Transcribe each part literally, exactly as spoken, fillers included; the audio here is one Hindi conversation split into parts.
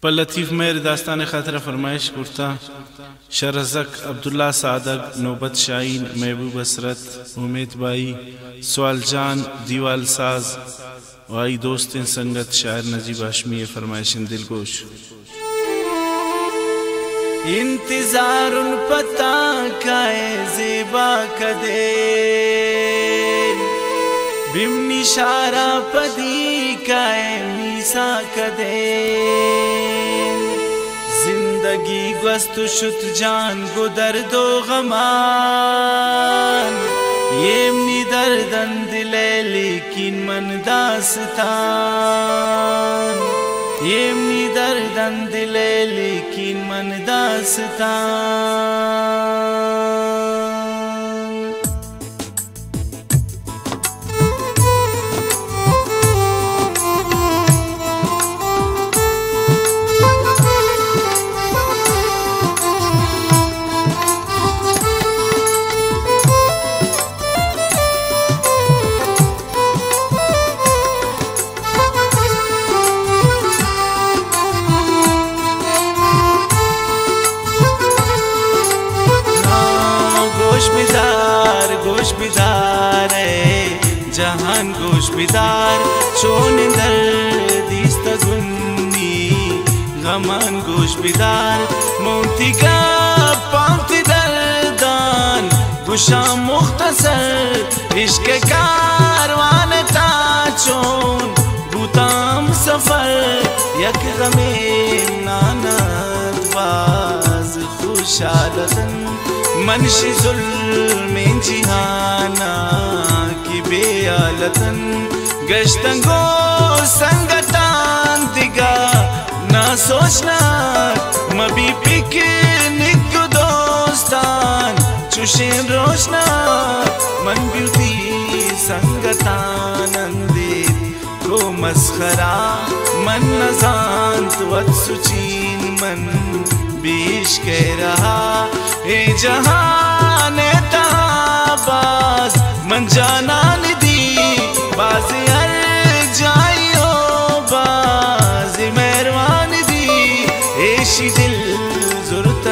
पर लतीफ़ मेहर दास्तान खातिर फरमाइश कुर्ता शरज़क अब्दुल्ला सादक नौबत शाहीन महबूब असरत उमेद बाई सवाल जान दीवाल साज वाई दोस्त संगत शायर नजीब हाशमी फरमाइश दिलगोश। इंतजार उन पता काए ज़ेबा कदे बिमनी शारा पदी काए मीसा कदे जिंदगी गस्तु शुत जान गो दर्दो गमान येमनी दर्दन दिले लेकिन मन दास्तान येमनी दर्दन दिले लेकिन मन दास्तान। गोश बिदार जहान गोश बिदार चोन दर्दिस्त गुन्नी गमान गोश बिदार मोतिका पांति दर्दान गुशा मुख्तसर इश्क कारवान ताचोन बूताम सफर यक गमे नानत बाज खुशालतन मनशी जुल्में जिहाना की बेआलतन गश्तंगो संगतान दिगा ना सोचना मबी पिकनिक को दोस्तान चुशेन रोशना मन ब्यूटी संगतान अंदिर को मस्खरा मन नजांत वत सुचीन मन बीश कह रहा ए जहान ताबाज मन जाना निदी बाज हर जाइयो बाज मेहरबान दी ऐशी दिल जुरत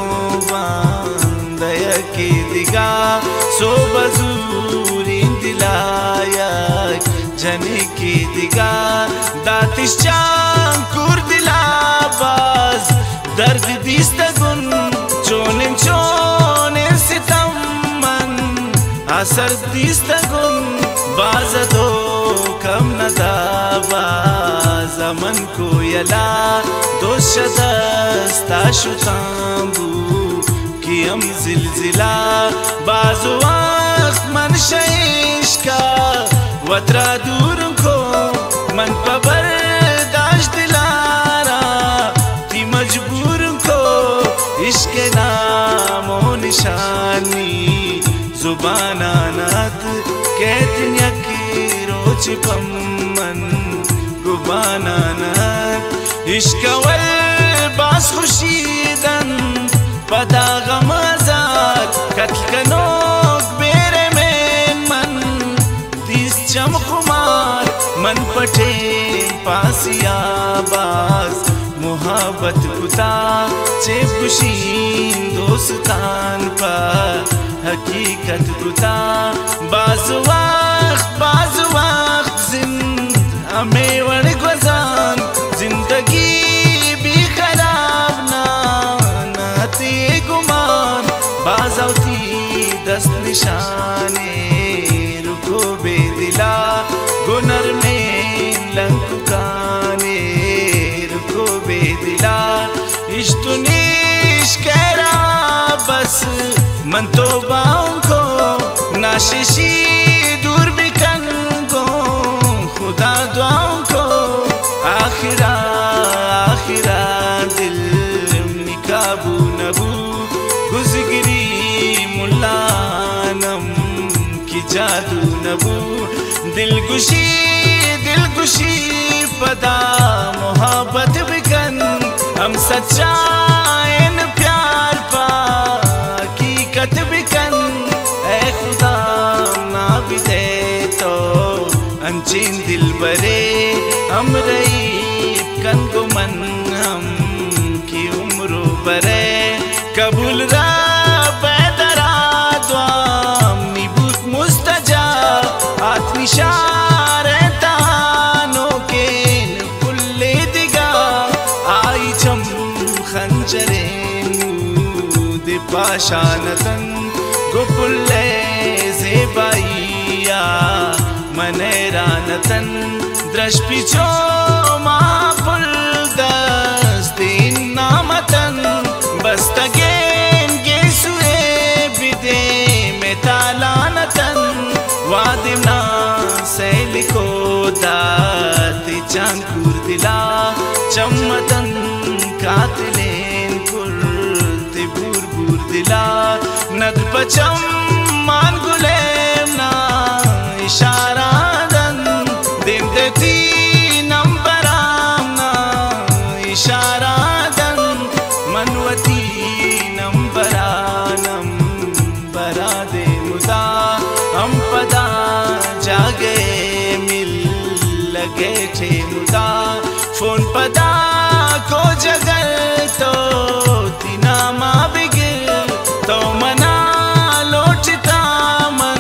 गोबांदया के दिगा सो बजूरी दिलाया जने के दिगा दातिश चांकुर दिलाबाज दर्द दिस्तगुन चोने चोने सितम मन असर दिस्तगुन बाजदो कम नदाबा जमन को यला दो शदस्ता शुतांबू कि हम जिलजिला बाजो वक्त मन शईश का वत्रा दूर को मन पबर दाश दिलारा थी मजबूर को इश्क नामो निशानी जुबाना नात कहतिया की रोज पम्मन गुबाना नात इश्क वल बास खुशीदन पदा गमजात कत्ल कनोक बेरे में मन दिस चमकुमार मन पटे पासिया बाज मोहब्बत कुता चे खुशीन दोस्तान पर हकीकत कुता बाज वक्त बाज वक्त जिंद हमें वड़ गुजान जिंदगी भी खराब ना नाते गुमान बाजौती दस्त निशाने रुको बेदिला गुनर में लंकुकाने रुको बेदिला इश्तुनीश कहरा बस मन तो बाओं को नाशिशी दूर बिकन को खुदा दुआओं को आखिरा आखिरा दिल निकाबू नबू गुजगिरी मुल्लानम की जादू नबू दिलगुशी दिलगुशी पदा मोहब्बत बिकन हम सच्चाइन प्यार पा हकीकत बिकन ए खुदा ना भी दे तो अनचीन दिल बरे हम रही कन को मन हम परे कबूल रब दरा द्वाम निबुत मुस्तजा आत्मिशार तानो के पुल्ले दिगा आई चम खंजरे दे पाशानतन गुपुल्ले जेबाइया मनेरानतन द्रष्पिचो मा पुल दस्तीन नामतन बस्तगेन गेसुए बिदे मेतालानतन वादिमना सैलिको दाति चांकुर दिला चम्मतन कातिलेन कुर्ति बुर बुर दिला नद पचम मान गुलेम ना इशारा दन दिम देती नंबराम ना इशारा दन मनवती नंबरानम बरा दे मुदा हम पदा जागे मिल लगे थे मुदा फोन पदा को जगल तो तीना मा बिगिर तो मना लोटता मन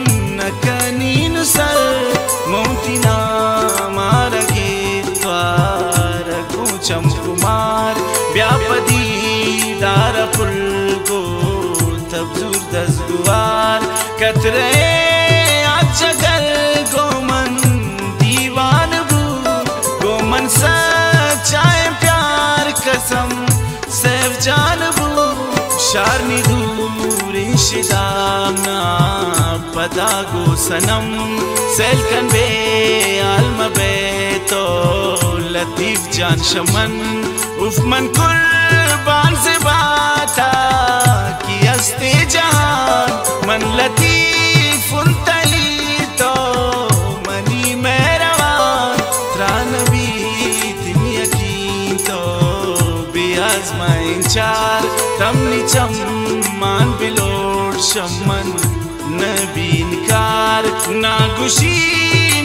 नकनीन सर मोतिना मारगे द्वार कुचम कुमार व्यापदी दार पुल को तबजूर दस गुवार कतरे आजगल गोमन दीवान बू गोमन सच्चाए प्यार कसम सैफ जानबू शारनी दूरी शिदामना पदा गो सनम सेलकन बे आलम बे तो लतीफ जान शमन उफमन कुर्बान से बाता की हस्ते जहान मन लतीफ उनतली तो मनी मेहरबान त्रानबी तिम यकीन तो बेआजमाइन चार तमनी चम्मान बिलोड शमन नबीनकार नागुशी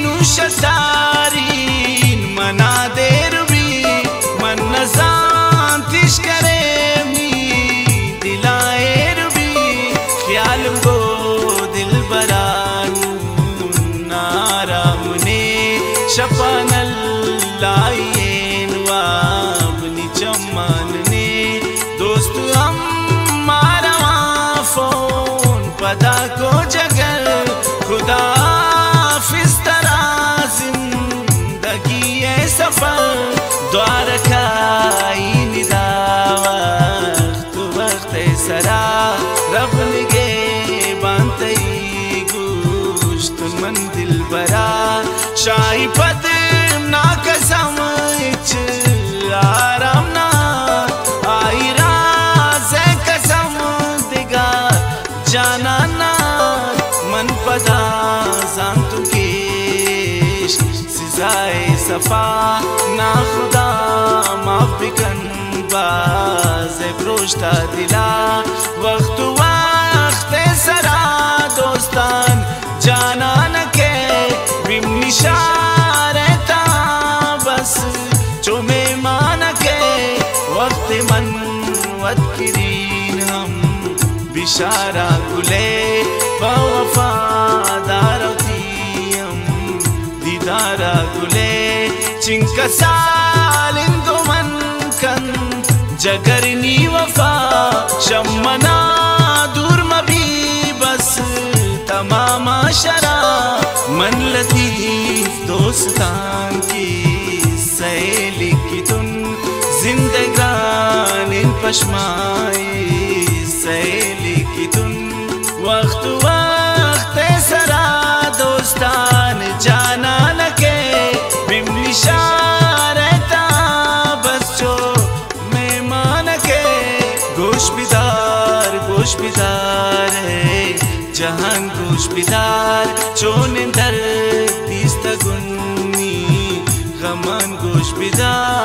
नुशतारीन मना देर भी मन नजान तिश करे मी दिलाएर भी ख्याल गो दिल बरानू नारा मुने शपनल लाइन वाबनी चम्मान ने दोस्त हम मारा फोन पदा को जगल खुदा फिस तरह जिंदगी है सफर द्वार खाई निदा वक्त वक्त सरा रब निगे बांतई गुश्त मन दिल बरा शाही पद ना कसम इच आराम ना आई राज कसम दिगा जाना ना मन पदा जानतु के सिजाए सफा ना खुदा माफ बिकन बाज़े ब्रोश्ता दिला वक्त वक्त सरा दोस्तान जाना न के बिम निशारता बस जो में मान के वक्त मन वत किरीन हम बिशारा गुले वफादारती हम दीदारा गुले चिंका सालिन दो मन कन जगरनी वफा शम्मना दूर मबी बस तमामा शरा मन लतीफ दोस्तान की सहेली की तुम जिंदगान इन पशमाए सहेली की तुम वक्त वक्त सरा दोस्तान जाना न के बिमनिशारता बस जो मेहमान के गोश बिदार गोश बिदार है जहान गोश बिदार चोनिंदर तीस तगुन्नी गमान गोश बिदार